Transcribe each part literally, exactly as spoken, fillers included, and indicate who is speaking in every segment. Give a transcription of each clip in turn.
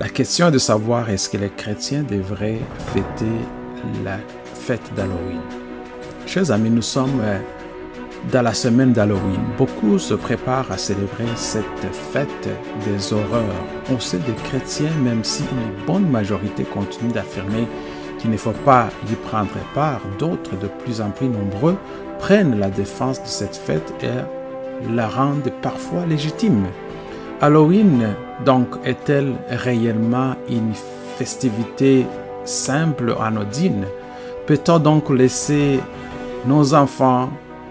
Speaker 1: La question est de savoir est-ce que les chrétiens devraient fêter la fête d'Halloween. Chers amis, nous sommes dans la semaine d'Halloween. Beaucoup se préparent à célébrer cette fête des horreurs. On sait des chrétiens, même si une bonne majorité continue d'affirmer qu'il ne faut pas y prendre part, d'autres de plus en plus nombreux prennent la défense de cette fête et la rendent parfois légitime. Halloween, donc, est-elle réellement une festivité simple, anodine? Peut-on donc laisser nos enfants,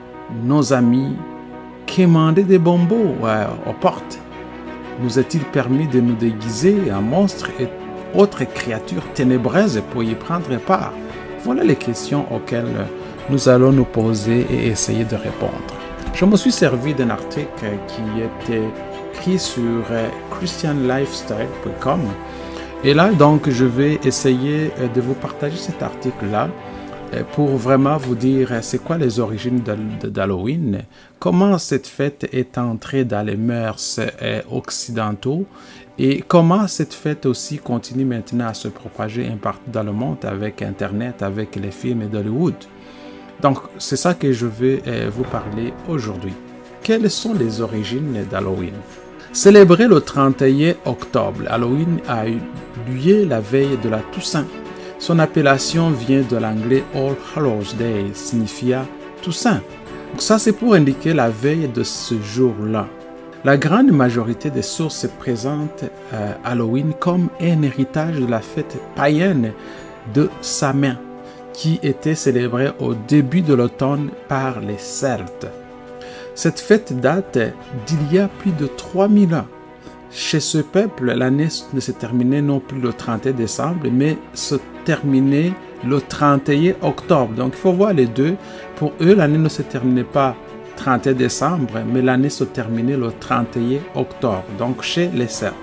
Speaker 1: nos amis, quémander des bonbons euh, aux portes? Nous est-il permis de nous déguiser en monstres et autres créatures ténébreuses pour y prendre part? Voilà les questions auxquelles nous allons nous poser et essayer de répondre. Je me suis servi d'un article qui était écrit sur christian lifestyle point com et là donc je vais essayer de vous partager cet article-là pour vraiment vous dire c'est quoi les origines d'Halloween, comment cette fête est entrée dans les mœurs occidentaux et comment cette fête aussi continue maintenant à se propager un partout dans le monde avec Internet, avec les films d'Hollywood. Donc c'est ça que je vais vous parler aujourd'hui. Quelles sont les origines d'Halloween? Célébré le trente et un octobre, Halloween a eu lieu la veille de la Toussaint. Son appellation vient de l'anglais All Hallows Day, signifia Toussaint. Donc ça, c'est pour indiquer la veille de ce jour-là. La grande majorité des sources présentent euh, Halloween comme un héritage de la fête païenne de Samhain, qui était célébrée au début de l'automne par les Celtes. Cette fête date d'il y a plus de trois mille ans. Chez ce peuple, l'année ne se terminait non plus le trente et un décembre, mais se terminait le trente et un octobre. Donc, il faut voir les deux. Pour eux, l'année ne se terminait pas le trente et un décembre, mais l'année se terminait le trente et un octobre, donc chez les Celtes.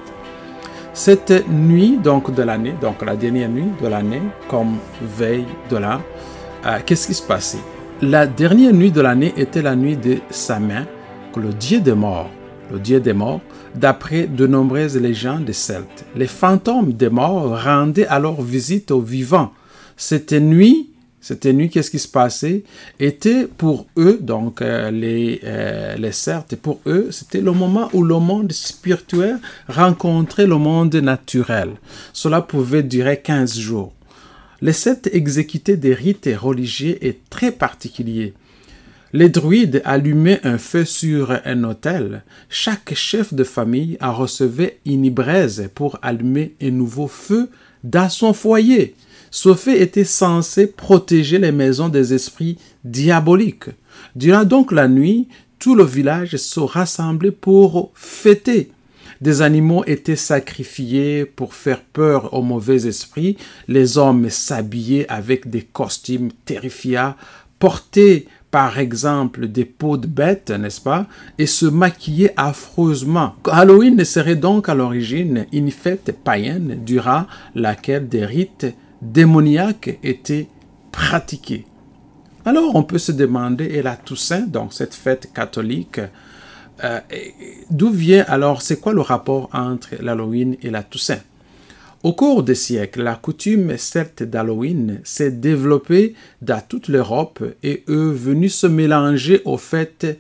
Speaker 1: Cette nuit donc de l'année, donc la dernière nuit de l'année, comme veille de l'an, euh, qu'est-ce qui se passait? La dernière nuit de l'année était la nuit de Samhain, le dieu des morts. Le dieu des morts, d'après de nombreuses légendes des Celtes. Les fantômes des morts rendaient alors visite aux vivants. Cette nuit, cette nuit, qu'est-ce qui se passait? Était pour eux, donc euh, les, euh, les Celtes, pour eux, c'était le moment où le monde spirituel rencontrait le monde naturel. Cela pouvait durer quinze jours. Les Celtes exécutaient des rites religieux et très particuliers. Les druides allumaient un feu sur un autel. Chaque chef de famille en recevait une braise pour allumer un nouveau feu dans son foyer. Ce feu était censé protéger les maisons des esprits diaboliques. Durant donc la nuit, tout le village se rassemblait pour fêter. Des animaux étaient sacrifiés pour faire peur aux mauvais esprits. Les hommes s'habillaient avec des costumes terrifiants, portaient par exemple des peaux de bêtes, n'est-ce pas, et se maquillaient affreusement. Halloween serait donc à l'origine une fête païenne durant laquelle des rites démoniaques étaient pratiqués. Alors on peut se demander, et la Toussaint, donc cette fête catholique, Euh, d'où vient alors, c'est quoi le rapport entre l'Halloween et la Toussaint? Au cours des siècles, la coutume celte d'Halloween s'est développée dans toute l'Europe et est venue se mélanger aux fêtes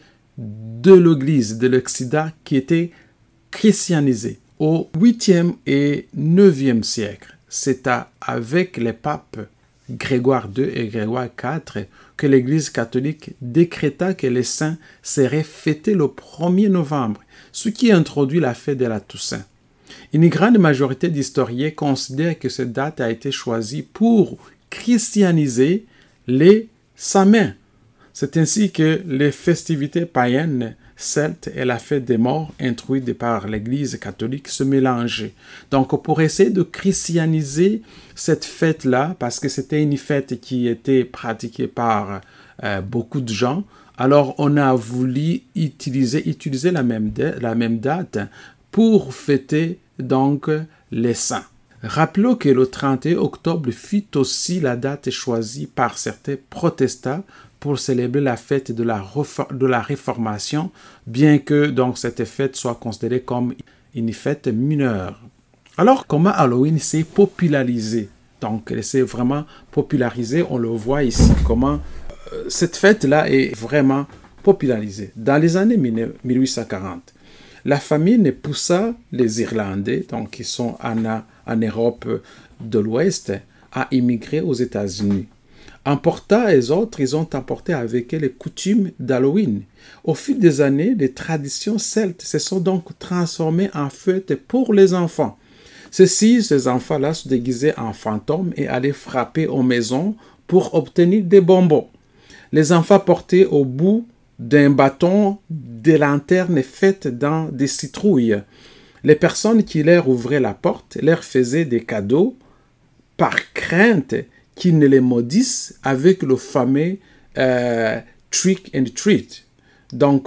Speaker 1: de l'Église de l'Occident qui était christianisée. Au huitième et neuvième siècle, c'est avec les papes Grégoire deux et Grégoire quatre que l'Église catholique décréta que les saints seraient fêtés le premier novembre, ce qui introduit la fête de la Toussaint. Une grande majorité d'historiens considèrent que cette date a été choisie pour christianiser les Samhains. C'est ainsi que les festivités païennes celtes et la fête des morts introduite par l'Église catholique se mélangeaient. Donc pour essayer de christianiser cette fête-là, parce que c'était une fête qui était pratiquée par euh, beaucoup de gens, alors on a voulu utiliser, utiliser la, même la même date pour fêter donc les saints. Rappelons que le trente et un octobre fut aussi la date choisie par certains protestants pour célébrer la fête de la, de la Réformation, bien que donc cette fête soit considérée comme une fête mineure. Alors, comment Halloween s'est popularisé? Donc, elle s'est vraiment popularisée, on le voit ici, comment euh, cette fête-là est vraiment popularisée. Dans les années mille huit cent quarante, la famine poussa les Irlandais, donc qui sont en, en Europe de l'Ouest, à immigrer aux États-Unis. Emportant les autres, ils ont emporté avec eux les coutumes d'Halloween. Au fil des années, les traditions celtes se sont donc transformées en fêtes pour les enfants. Ceux-ci, ces enfants-là, se déguisaient en fantômes et allaient frapper aux maisons pour obtenir des bonbons. Les enfants portaient au bout d'un bâton des lanternes faites dans des citrouilles. Les personnes qui leur ouvraient la porte leur faisaient des cadeaux par crainte qu'ils ne les maudissent avec le fameux euh, trick and treat. Donc,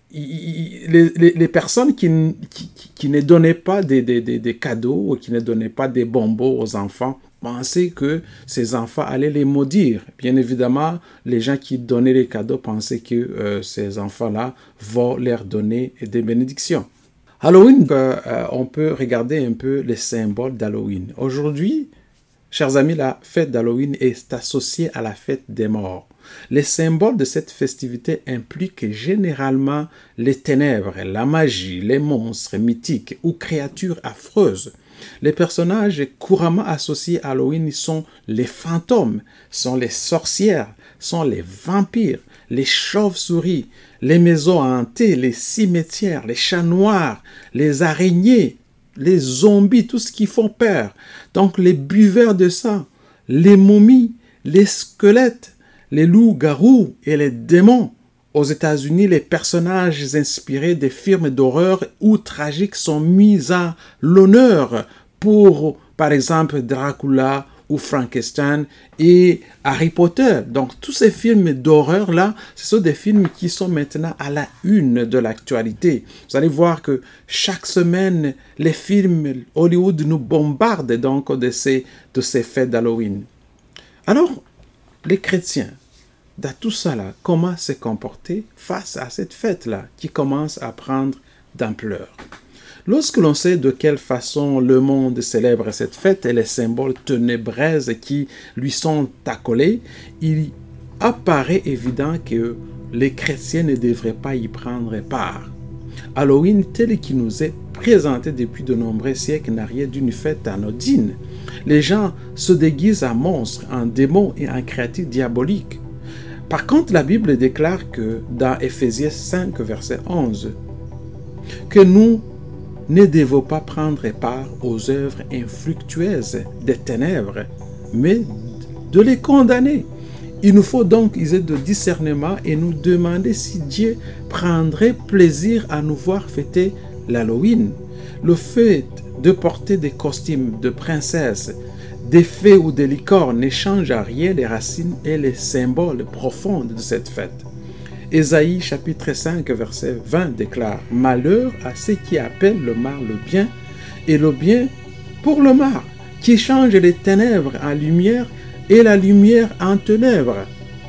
Speaker 1: Les, les, les personnes qui, qui, qui ne donnaient pas des, des, des, des cadeaux ou qui ne donnaient pas des bonbons aux enfants pensaient que ces enfants allaient les maudire. Bien évidemment, les gens qui donnaient les cadeaux pensaient que euh, ces enfants-là vont leur donner des bénédictions. Halloween, euh, on peut regarder un peu les symboles d'Halloween. Aujourd'hui, chers amis, la fête d'Halloween est associée à la fête des morts. Les symboles de cette festivité impliquent généralement les ténèbres, la magie, les monstres mythiques ou créatures affreuses. Les personnages couramment associés à Halloween sont les fantômes, sont les sorcières, sont les vampires, les chauves-souris, les maisons hantées, les cimetières, les chats noirs, les araignées, les zombies, tout ce qui font peur. Donc les buveurs de sang, les momies, les squelettes, les loups-garous et les démons. Aux États-Unis, les personnages inspirés des films d'horreur ou tragiques sont mis à l'honneur pour, par exemple, Dracula ou Frankenstein et Harry Potter. Donc, tous ces films d'horreur-là, ce sont des films qui sont maintenant à la une de l'actualité. Vous allez voir que chaque semaine, les films Hollywood nous bombardent donc de ces, de ces fêtes d'Halloween. Alors, les chrétiens, dans tout ça, là, comment se comporter face à cette fête-là qui commence à prendre d'ampleur? Lorsque l'on sait de quelle façon le monde célèbre cette fête et les symboles ténébreux qui lui sont accolés, il apparaît évident que les chrétiens ne devraient pas y prendre part. Halloween, tel qu'il nous est présenté depuis de nombreux siècles, n'a rien d'une fête anodine. Les gens se déguisent en monstres, en démons et en créatures diaboliques. Par contre, la Bible déclare que dans Éphésiens cinq, verset onze, que nous ne devons pas prendre part aux œuvres infructueuses des ténèbres, mais de les condamner. Il nous faut donc user de discernement et nous demander si Dieu prendrait plaisir à nous voir fêter l'Halloween. Le fait de porter des costumes de princesse, des fées ou des licornes ne change à rien les racines et les symboles profonds de cette fête. Ésaïe chapitre cinq verset vingt déclare « Malheur à ceux qui appellent le mal le bien et le bien pour le mal, qui changent les ténèbres en lumière et la lumière en ténèbres. »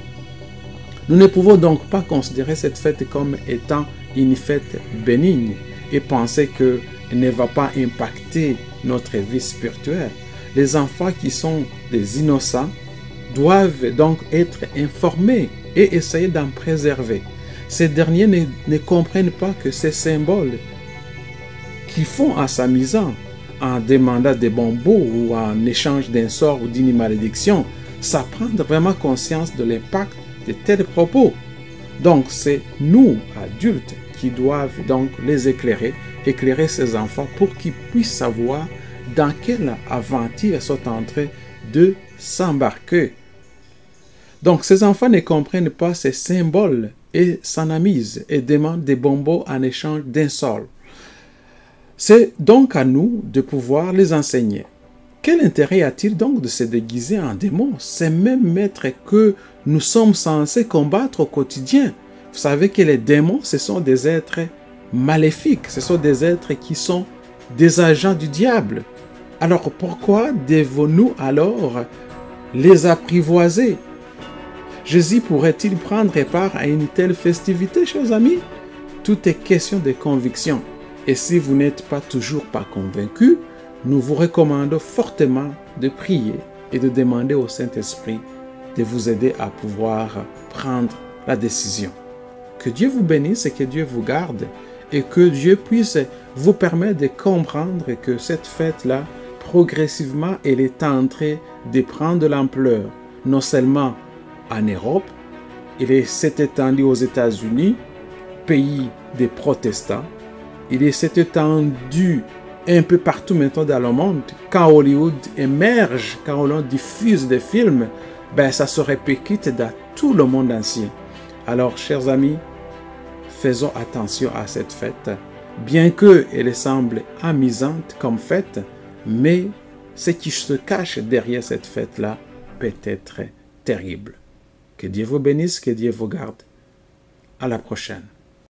Speaker 1: Nous ne pouvons donc pas considérer cette fête comme étant une fête bénigne et penser qu'elle ne va pas impacter notre vie spirituelle. Les enfants qui sont des innocents doivent donc être informés et essayer d'en préserver. Ces derniers ne, ne comprennent pas que ces symboles qui font en s'amusant, en demandant des bonbons ou en échange d'un sort ou d'une malédiction, ça prend vraiment conscience de l'impact de tels propos. Donc c'est nous, adultes, qui doivent donc les éclairer, éclairer ces enfants pour qu'ils puissent savoir dans quelle aventure sont en train de s'embarquer. Donc ces enfants ne comprennent pas ces symboles et s'en amusent et demandent des bonbons en échange d'un sort. C'est donc à nous de pouvoir les enseigner. Quel intérêt y a-t-il donc de se déguiser en démon? C'est même maître que nous sommes censés combattre au quotidien. Vous savez que les démons, ce sont des êtres maléfiques, ce sont des êtres qui sont des agents du diable. Alors pourquoi devons-nous alors les apprivoiser? Jésus pourrait-il prendre part à une telle festivité, chers amis? Tout est question de conviction. Et si vous n'êtes pas toujours pas convaincu, nous vous recommandons fortement de prier et de demander au Saint-Esprit de vous aider à pouvoir prendre la décision. Que Dieu vous bénisse et que Dieu vous garde et que Dieu puisse vous permettre de comprendre que cette fête-là, progressivement, elle est en train de prendre de l'ampleur, non seulement en Europe, il s'est étendu aux États-Unis, pays des protestants, il s'est étendu un peu partout maintenant dans le monde. Quand Hollywood émerge, quand Hollywood diffuse des films, ben ça se répercute dans tout le monde entier. Alors, chers amis, faisons attention à cette fête, bien qu'elle semble amusante comme fête, mais ce qui se cache derrière cette fête-là peut être terrible. Que Dieu vous bénisse, que Dieu vous garde. À la prochaine.